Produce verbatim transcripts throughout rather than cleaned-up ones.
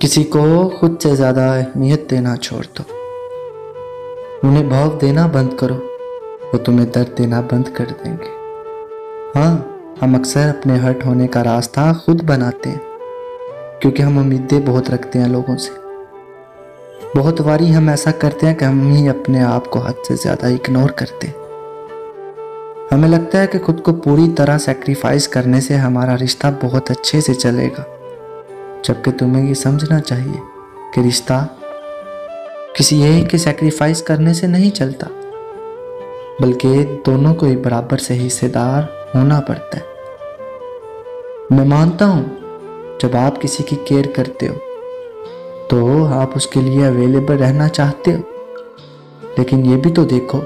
किसी को खुद से ज़्यादा अहमियत देना छोड़ दो। उन्हें भाव देना बंद करो, वो तुम्हें दर्द देना बंद कर देंगे। हाँ, हम अक्सर अपने हर्ट होने का रास्ता खुद बनाते हैं, क्योंकि हम उम्मीदें बहुत रखते हैं लोगों से। बहुत बारी हम ऐसा करते हैं कि हम ही अपने आप को हद से ज़्यादा इग्नोर करते हैं। हमें लगता है कि खुद को पूरी तरह सेक्रीफाइस करने से हमारा रिश्ता बहुत अच्छे से चलेगा, जबकि तुम्हें ये समझना चाहिए कि रिश्ता किसी एक के सेक्रीफाइस करने से नहीं चलता, बल्कि दोनों को ही बराबर से हिस्सेदार होना पड़ता है। मैं मानता हूँ जब आप किसी की केयर करते हो तो आप उसके लिए अवेलेबल रहना चाहते हो, लेकिन ये भी तो देखो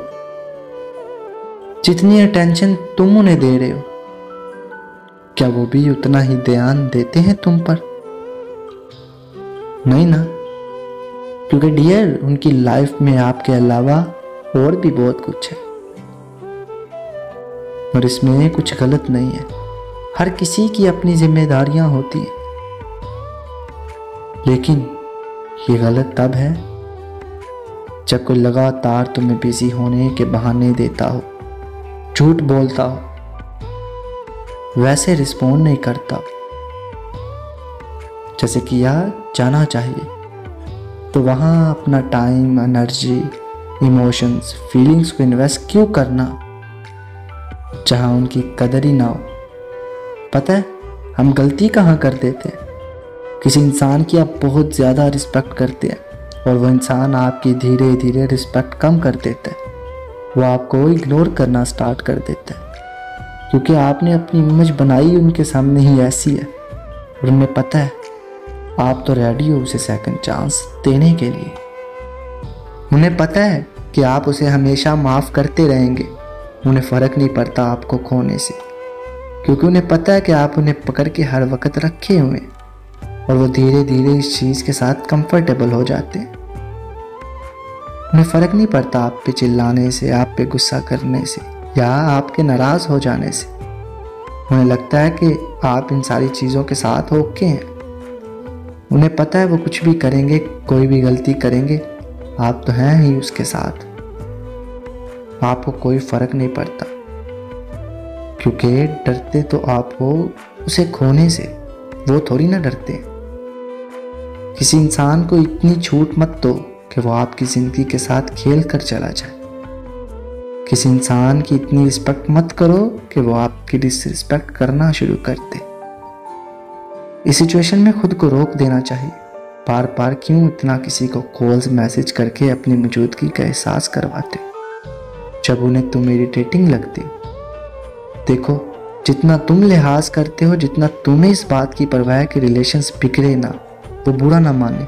जितनी अटेंशन तुम उन्हें दे रहे हो, क्या वो भी उतना ही ध्यान देते हैं तुम पर? नहीं ना, क्योंकि डियर उनकी लाइफ में आपके अलावा और भी बहुत कुछ है और इसमें कुछ गलत नहीं है। हर किसी की अपनी जिम्मेदारियां होती हैं, लेकिन ये गलत तब है जब कोई लगातार तुम्हें बिजी होने के बहाने देता हो, झूठ बोलता हो, वैसे रिस्पॉन्ड नहीं करता जैसे कि यार जाना चाहिए, तो वहाँ अपना टाइम, एनर्जी, इमोशंस, फीलिंग्स को इन्वेस्ट क्यों करना जहाँ उनकी कदर ही ना हो? पता है हम गलती कहाँ कर देते हैं? किसी इंसान की आप बहुत ज़्यादा रिस्पेक्ट करते हैं और वो इंसान आपकी धीरे धीरे रिस्पेक्ट कम कर देता है। वो आपको इग्नोर करना स्टार्ट कर देता है, क्योंकि आपने अपनी इमेज बनाई उनके सामने ही ऐसी है और उन्हें पता है आप तो रेडी हो उसे सेकंड चांस देने के लिए। उन्हें पता है कि आप उसे हमेशा माफ़ करते रहेंगे, उन्हें फ़र्क नहीं पड़ता आपको खोने से, क्योंकि उन्हें पता है कि आप उन्हें पकड़ के हर वक्त रखे हुए हैं और वो धीरे धीरे इस चीज़ के साथ कंफर्टेबल हो जाते हैं। उन्हें फ़र्क नहीं पड़ता आप पे चिल्लाने से, आप पे गुस्सा करने से या आपके नाराज़ हो जाने से। उन्हें लगता है कि आप इन सारी चीज़ों के साथ ओके हैं। उन्हें पता है वो कुछ भी करेंगे, कोई भी गलती करेंगे, आप तो हैं ही उसके साथ। आपको कोई फर्क नहीं पड़ता, क्योंकि डरते तो आप हो उसे खोने से, वो थोड़ी ना डरते। किसी इंसान को इतनी छूट मत दो कि वो आपकी जिंदगी के साथ खेल कर चला जाए। किसी इंसान की इतनी रिस्पेक्ट मत करो कि वो आपकी डिसरिस्पेक्ट करना शुरू कर दे। इस सिचुएशन में खुद को रोक देना चाहिए। बार बार क्यों इतना किसी को कॉल्स मैसेज करके अपनी मौजूदगी का एहसास करवाते जब उन्हें तुम इरिटेटिंग लगते हो? देखो, जितना तुम लिहाज करते हो, जितना तुम्हें इस बात की परवाह है कि रिलेशंस बिगड़े ना, वो बुरा ना माने,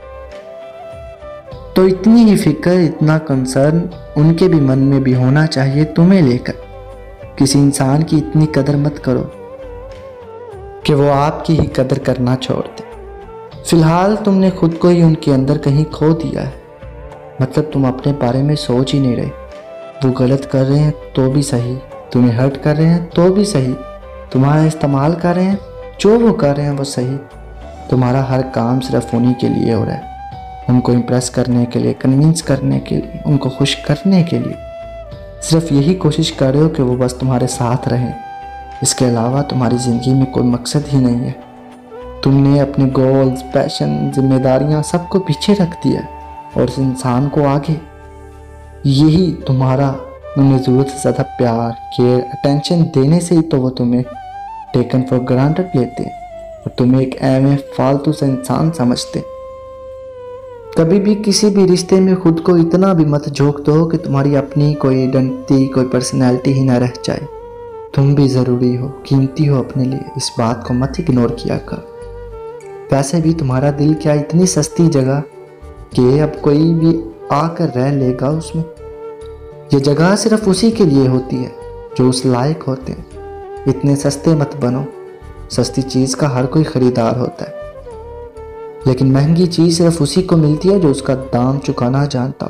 तो इतनी ही फिक्र, इतना कंसर्न उनके भी मन में भी होना चाहिए तुम्हें लेकर। किसी इंसान की इतनी कदर मत करो कि वो आपकी ही कदर करना छोड़ दे। फिलहाल तुमने खुद को ही उनके अंदर कहीं खो दिया है, मतलब तुम अपने बारे में सोच ही नहीं रहे। वो गलत कर रहे हैं तो भी सही, तुम्हें हर्ट कर रहे हैं तो भी सही, तुम्हारा इस्तेमाल कर रहे हैं, जो वो कर रहे हैं वो सही। तुम्हारा हर काम सिर्फ उन्हीं के लिए हो रहा है, उनको इम्प्रेस करने के लिए, कन्विंस करने के लिए, उनको खुश करने के लिए। सिर्फ यही कोशिश कर रहे हो कि वो बस तुम्हारे साथ रहें। इसके अलावा तुम्हारी ज़िंदगी में कोई मकसद ही नहीं है। तुमने अपने गोल्स, पैशन, जिम्मेदारियां सबको पीछे रख दिया और इस इंसान को आगे। यही तुम्हारा उन्हें ज़रूरत से ज़्यादा प्यार, केयर, अटेंशन देने से ही तो वो तुम्हें टेकन फॉर ग्रांटेड लेते हैं और तुम्हें एक एवं फालतू सा इंसान समझते हैं। कभी भी किसी भी रिश्ते में खुद को इतना भी मत झोंक दो कि तुम्हारी अपनी कोई आइडेंटिटी, कोई पर्सनैलिटी ही ना रह जाए। तुम भी ज़रूरी हो, कीमती हो अपने लिए, इस बात को मत इग्नोर किया कर। वैसे भी तुम्हारा दिल क्या इतनी सस्ती जगह कि अब कोई भी आकर रह लेगा उसमें? ये जगह सिर्फ उसी के लिए होती है जो उस लायक होते हैं। इतने सस्ते मत बनो। सस्ती चीज़ का हर कोई ख़रीदार होता है, लेकिन महंगी चीज़ सिर्फ उसी को मिलती है जो उसका दाम चुकाना जानता।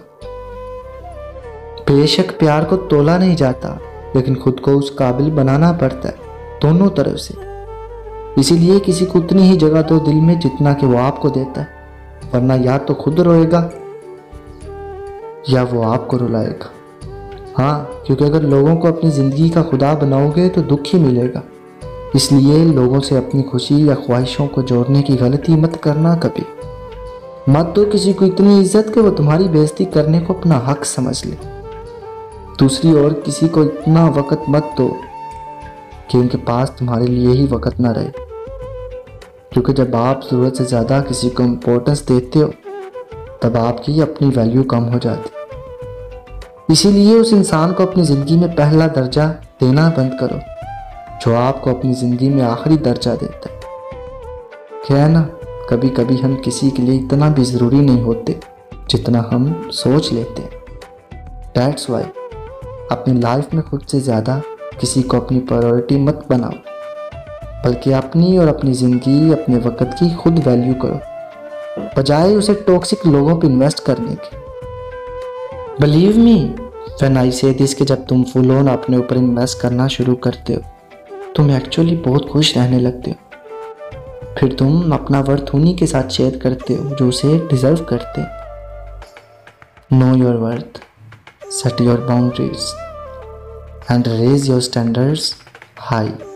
बेशक प्यार को तोला नहीं जाता, लेकिन खुद को उस काबिल बनाना पड़ता है, दोनों तरफ से। इसीलिए किसी को उतनी ही जगह दो दिल में जितना कि वो आपको देता है, वरना या तो खुद रोएगा या वो आपको रुलाएगा। हाँ, क्योंकि अगर लोगों को अपनी ज़िंदगी का खुदा बनाओगे तो दुख ही मिलेगा। इसलिए लोगों से अपनी खुशी या ख्वाहिशों को जोड़ने की गलती मत करना कभी। मत दो किसी को इतनी इज्जत कि वो तुम्हारी बेइज्जती करने को अपना हक समझ ले। दूसरी ओर किसी को इतना वक्त मत दो कि उनके पास तुम्हारे लिए ही वक्त ना रहे, क्योंकि जब आप ज़रूरत से ज़्यादा किसी को इम्पोर्टेंस देते हो तब आपकी अपनी वैल्यू कम हो जाती। इसीलिए उस इंसान को अपनी ज़िंदगी में पहला दर्जा देना बंद करो जो आपको अपनी ज़िंदगी में आखिरी दर्जा देता है। क्या है ना, कभी कभी हम किसी के लिए इतना भी ज़रूरी नहीं होते जितना हम सोच लेते हैं। दैट्स वाई अपनी लाइफ में खुद से ज़्यादा किसी को अपनी प्रायोरिटी मत बनाओ, बल्कि अपनी और अपनी ज़िंदगी, अपने वक्त की खुद वैल्यू करो, बजाय उसे टॉक्सिक लोगों पे इन्वेस्ट करने के। बिलीव मी व्हेन आई से दिस कि जब तुम फुल ऑन अपने ऊपर इन्वेस्ट करना शुरू करते हो तुम एक्चुअली बहुत खुश रहने लगते हो। फिर तुम अपना वर्थ उन्हीं के साथ शेयर करते हो जो उसे डिजर्व करते हैं। Know your worth, set your boundaries and raise your standards high.